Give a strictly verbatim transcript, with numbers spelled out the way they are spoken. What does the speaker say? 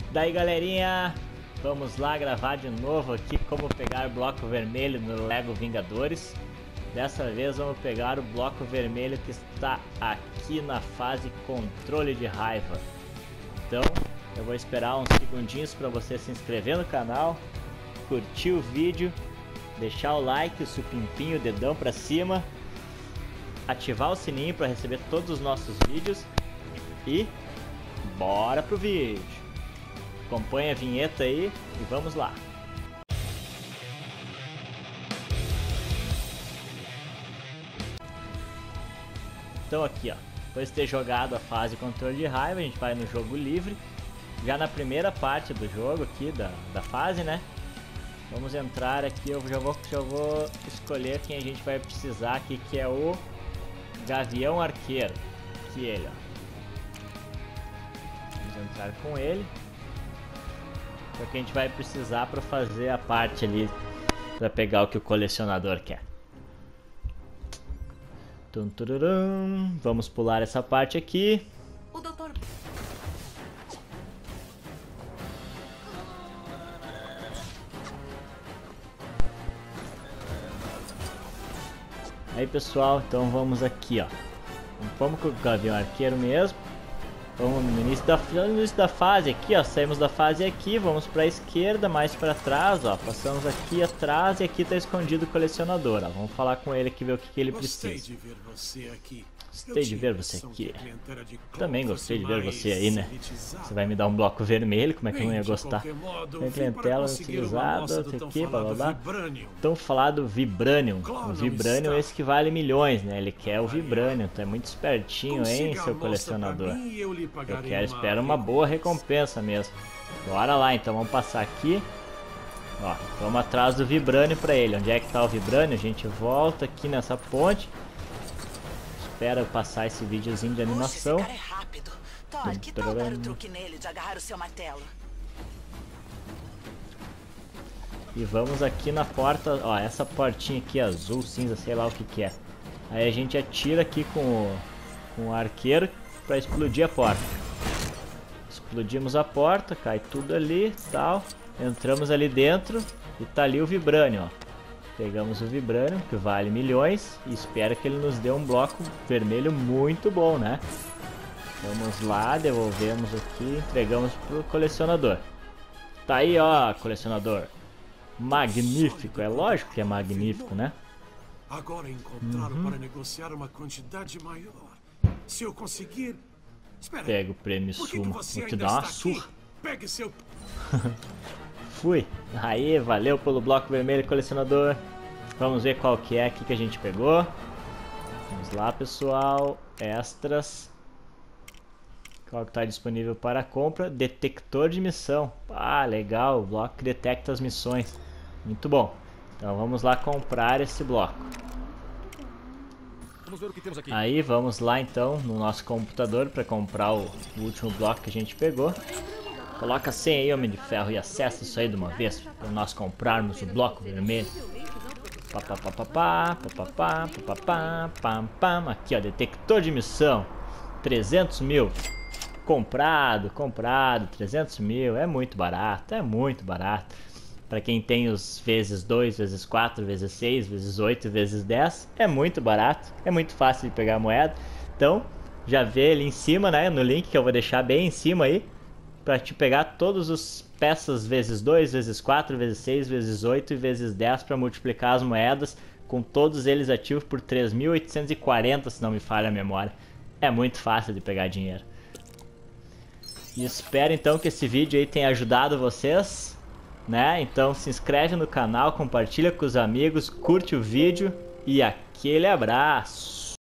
Daí, galerinha, vamos lá gravar de novo aqui como pegar bloco vermelho no Lego Vingadores. Dessa vez vamos pegar o bloco vermelho que está aqui na fase controle de raiva. Então eu vou esperar uns segundinhos para você se inscrever no canal, curtir o vídeo, deixar o like, o supimpinho, o dedão para cima, ativar o sininho para receber todos os nossos vídeos e bora pro vídeo. Acompanha a vinheta aí e vamos lá. Então aqui, ó, depois de ter jogado a fase controle de raiva, a gente vai no jogo livre. Já na primeira parte do jogo aqui, da, da fase, né? Vamos entrar aqui, eu já vou, já vou escolher quem a gente vai precisar aqui, que é o Gavião Arqueiro. Aqui ele, ó. Vamos entrar com ele. Porque a gente vai precisar para fazer a parte ali, para pegar o que o colecionador quer. Tum, tururum. Vamos pular essa parte aqui. O doutor... Aí, pessoal, então vamos aqui, ó. Vamos com o Gavião Arqueiro mesmo. Vamos no início da, no início da fase aqui, ó. Saímos da fase aqui, vamos para a esquerda, mais para trás, ó. Passamos aqui atrás e aqui tá escondido o colecionador, ó. Vamos falar com ele aqui, ver o que, que ele precisa. Gostei de ver você aqui. Gostei de ver você aqui. Também gostei de ver você aí, né? Você vai me dar um bloco vermelho, como é que eu não ia gostar? Tem clientela utilizada, sei o que, blá blá blá. Tão falado Vibranium. O Vibranium é esse que vale milhões, né? Ele quer o Vibranium, tá muito espertinho, hein, seu colecionador. Eu quero, espero uma boa recompensa mesmo. Bora lá, então, vamos passar aqui. Ó, vamos atrás do Vibranium pra ele. Onde é que tá o Vibranium? A gente volta aqui nessa ponte. Espera passar esse videozinho de animação. Poxa, esse cara é rápido. Thor, que tal dar o truque nele de agarrar o seu martelo? E vamos aqui na porta, ó, essa portinha aqui azul, cinza, sei lá o que que é. Aí a gente atira aqui com o, com o arqueiro pra explodir a porta. Explodimos a porta, cai tudo ali, tal. Entramos ali dentro e tá ali o Vibranium, ó. Pegamos o Vibranium, que vale milhões, e espero que ele nos dê um bloco vermelho muito bom, né? Vamos lá, devolvemos aqui, entregamos pro colecionador. Tá aí, ó, colecionador. Magnífico, é lógico que é magnífico, né? Agora encontrá-lo uhum. para negociar uma quantidade maior. Se eu conseguir... Espera, pega o prêmio Sumo, vou te dar uma surra. Pegue seu... Fui. Aí, valeu pelo bloco vermelho, colecionador. Vamos ver qual que é aqui que a gente pegou. Vamos lá, pessoal. Extras. Qual que está disponível para compra? Detector de missão. Ah, legal. O bloco que detecta as missões. Muito bom. Então vamos lá comprar esse bloco. Vamos ver o que temos aqui. Aí, vamos lá então no nosso computador para comprar o, o último bloco que a gente pegou. Coloca a senha aí, Homem de Ferro, e acessa isso aí de uma vez para nós comprarmos o bloco vermelho. Papapá, papapá, papapá, pam, pam. Aqui, ó, detector de missão. trezentos mil. Comprado, comprado, trezentos mil. É muito barato, é muito barato. Para quem tem os vezes dois, vezes quatro, vezes seis, vezes oito, vezes dez, é muito barato. É muito fácil de pegar a moeda. Então, já vê ali em cima, né, no link que eu vou deixar bem em cima aí. Para te pegar todas as peças vezes dois, vezes quatro, vezes seis, vezes oito e vezes dez para multiplicar as moedas, com todos eles ativos por três mil oitocentos e quarenta, se não me falha a memória. É muito fácil de pegar dinheiro. E espero então que esse vídeo aí tenha ajudado vocês, né? Então se inscreve no canal, compartilha com os amigos, curte o vídeo e aquele abraço!